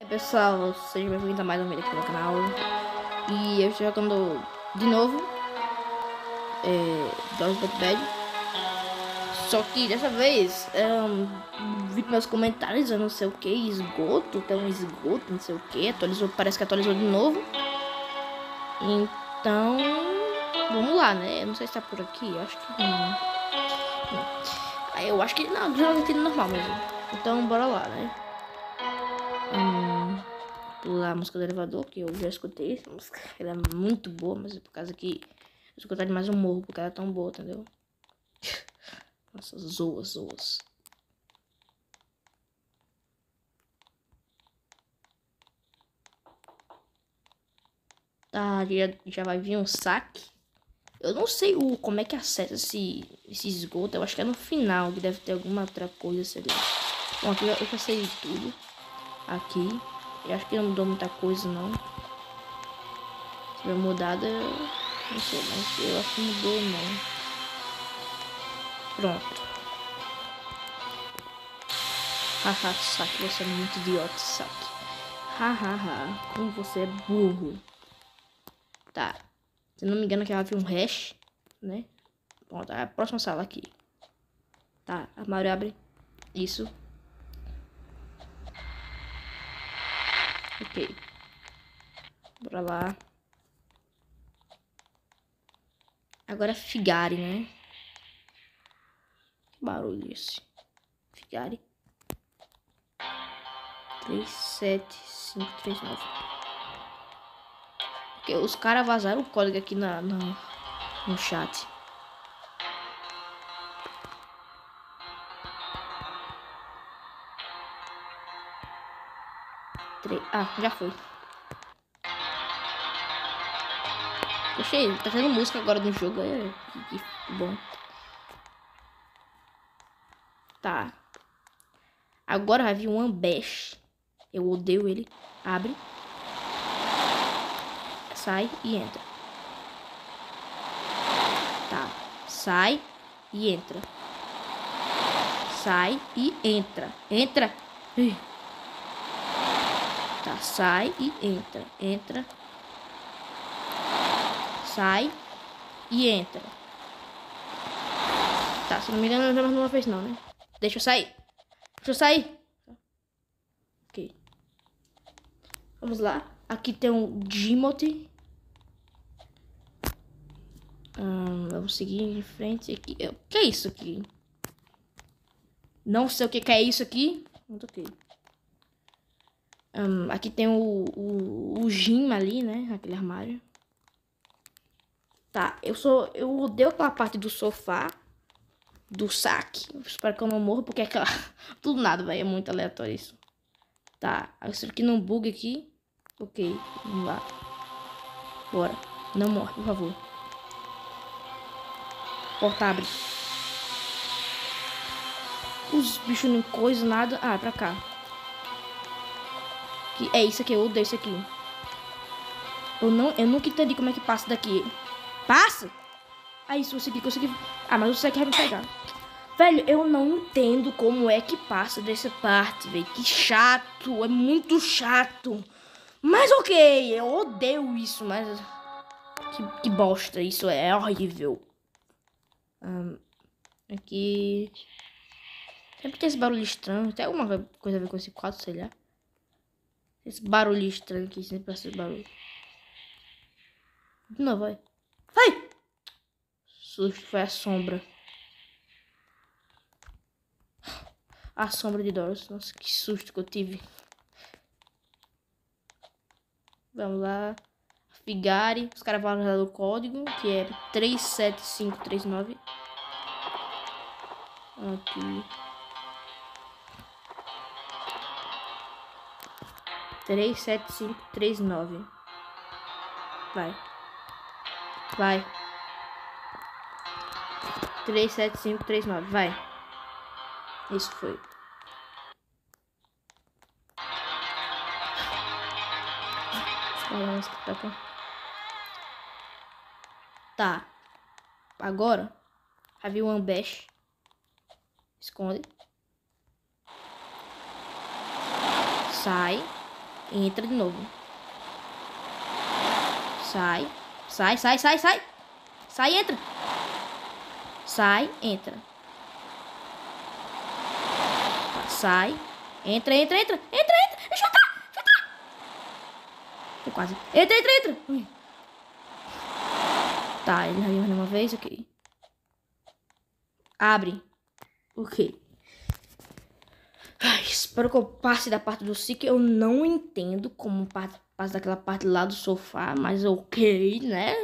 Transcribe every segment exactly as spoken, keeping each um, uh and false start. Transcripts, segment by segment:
Pessoal, seja bem-vindo a mais um vídeo aqui no canal. E eu estou jogando de novo é, Dogs But Bad. Só que dessa vez um, vi meus comentários, eu não sei o que, esgoto, tem um esgoto, não sei o que, atualizou, parece que atualizou de novo. Então, vamos lá, né? Eu não sei se tá por aqui, eu acho que não. não. Eu acho que não, já não tem normal mesmo. Então, bora lá, né? Hum, pular a música do elevador, que eu já escutei essa música. Ela é muito boa, mas é por causa que eu escutar demais um morro, porque ela é tão boa, entendeu? Nossa, zoas, zoas. Tá, já, já vai vir um saque. Eu não sei o, como é que acessa esse, esse esgoto. Eu acho que é no final, que deve ter alguma outra coisa, sei lá. Bom, aqui eu, eu já sei de tudo. Aqui. Eu acho que não mudou muita coisa, não. Se tiver mudado, eu não sei, mas eu acho que mudou, não. Pronto. Haha, saque, você é muito idiota, saque. Hahaha, como você é burro. Tá. Se não me engano, aqui havia um hash, né? Pronto, é a próxima sala aqui. Tá, armário abre. Isso. Ok. Bora lá. Agora é Figari, né? Que barulho esse? Figari. três sete cinco três nove. Porque os caras vazaram o código aqui na, na, no chat. três Ah, já foi. Poxa, tá tendo música agora no jogo. É, que, que bom. Tá. Agora vai vir um Ambesh. Eu odeio ele. Abre. Sai e entra. Tá. Sai e entra. Sai e entra. Entra. Ih. Tá. Sai e entra. Entra. Sai e entra. Tá. Se não me engano, não é uma vez não, né? Deixa eu sair. Deixa eu sair. Ok. Vamos lá. Aqui tem um Jimote. Hum, vamos seguir em frente aqui. O que é isso aqui? Não sei o que, que é isso aqui. Não toquei. Hum, aqui tem o, o, o Jim ali, né? Aquele armário. Tá, eu sou. Eu odeio aquela parte do sofá. Do saque. Eu espero que eu não morra, porque é aquela. Tudo nada, velho. É muito aleatório isso. Tá, isso aqui não buga aqui. Ok, vamos lá. Bora. Não morre, por favor. Porta abre. Os bichos não coisa nada. Ah, é pra cá. Que é isso aqui, eu odeio isso aqui. Eu, não, eu nunca entendi como é que passa daqui. Passa? Ah, isso, consegui, consegui. Ah, mas você quer me pegar. Velho, eu não entendo como é que passa dessa parte, velho. Que chato, é muito chato. Mas ok, eu odeio isso, mas... Que, que bosta, isso é horrível. Um, aqui... Sempre tem esse barulho estranho. Tem alguma coisa a ver com esse quadro, sei lá. Esse barulho estranho aqui, sempre esse barulho. Não, vai. Vai! Susto, foi a sombra. A sombra de Doris. Nossa, que susto que eu tive. Vamos lá. Figari. Os caras vão usar o código, que é três sete cinco três nove. Aqui. três sete cinco três nove. Vai. Vai. três sete cinco três nove. Vai. Isso foi. Tá. Agora. Havia um Ambesh. Esconde. Sai. Entra de novo. Sai. Sai, sai, sai, sai. Sai, entra. Sai, entra. Sai. Entra, entra, entra. Entra, entra. Deixa eu entrar. Deixa eu entrar. Tô quase. Entra, entra, entra. Ui. Tá, ele vai uma vez, ok. Abre. Ok. Ai, espero que eu passe da parte do Seek. Eu não entendo como passe daquela parte lá do sofá, mas ok, né?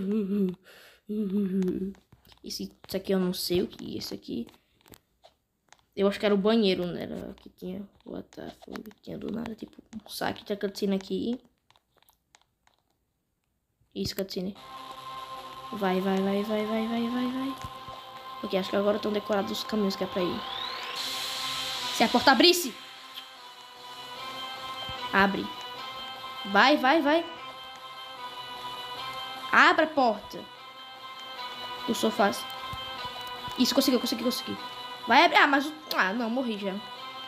Esse, isso aqui eu não sei o que é esse aqui. Eu acho que era o banheiro, né? Era que tinha. What the fuck? Tinha do nada, tipo, um saque de cutscene aqui. Isso, cutscene. Vai, vai, vai, vai, vai, vai, vai, vai. Ok, acho que agora estão decorados os caminhos que é pra ir. Se a porta abrisse! Abre. Vai, vai, vai. Abra a porta. O sofá. Isso, consegui, consegui, consegui. Vai abrir. Ah, mas... Ah, não, morri já.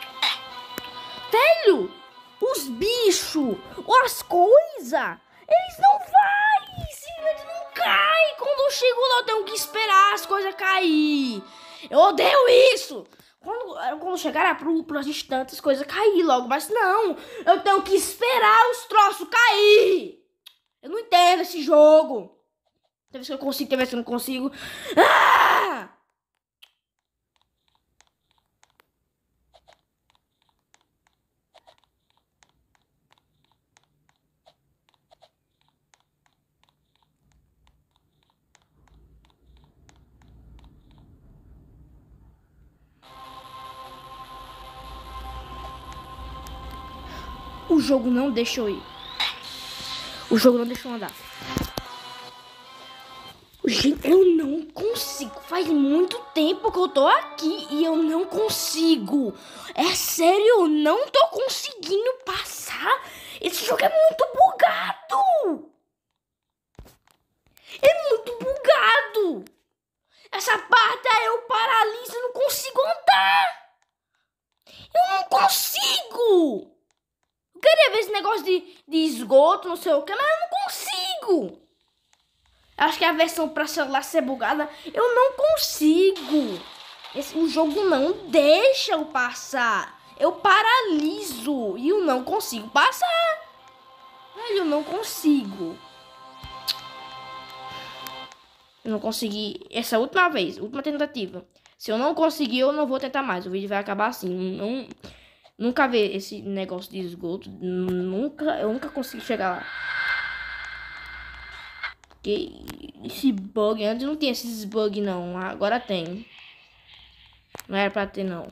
Velho! Os bichos! As coisas! Eles não vai! Eles não caem! Quando eu chego lá, eu tenho que esperar as coisas cair. Eu odeio isso! Quando, quando chegar pro, pros instantes, as coisas cair logo. Mas não! Eu tenho que esperar os troços cair! Eu não entendo esse jogo! Tem vez que eu consigo, tem vez que eu não consigo. Ah! O jogo não deixa eu ir. O jogo não deixa eu andar. Gente, eu não consigo. Faz muito tempo que eu tô aqui e eu não consigo. É sério, eu não tô conseguindo passar. Esse jogo é muito bugado. É muito bugado. Essa parte aí eu paraliso e não consigo andar. Eu não consigo. Eu queria ver esse negócio de, de esgoto, não sei o que, mas eu não consigo. Acho que a versão para celular ser bugada, eu não consigo. Esse, o jogo não deixa eu passar. Eu paraliso e eu não consigo passar. Velho, eu não consigo. Eu não consegui essa última vez, última tentativa. Se eu não conseguir, eu não vou tentar mais. O vídeo vai acabar assim. Não, nunca vi esse negócio de esgoto. Nunca, eu nunca consegui chegar lá. Porque esse bug, antes não tinha esses bugs não, agora tem. Não era pra ter não.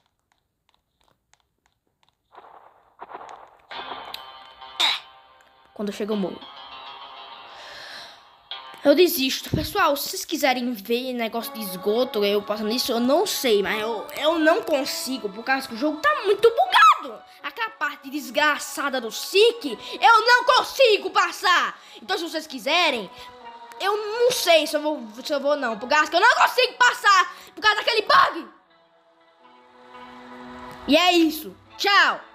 Quando chega eu morro. Eu desisto. Pessoal, se vocês quiserem ver negócio de esgoto, eu passando isso, eu não sei, mas eu, eu não consigo, por causa que o jogo tá muito bugado. Aquela parte desgraçada do Seek, eu não consigo passar. Então, se vocês quiserem, eu não sei se eu vou, se eu vou não, por causa que eu não consigo passar, por causa daquele bug. E é isso. Tchau.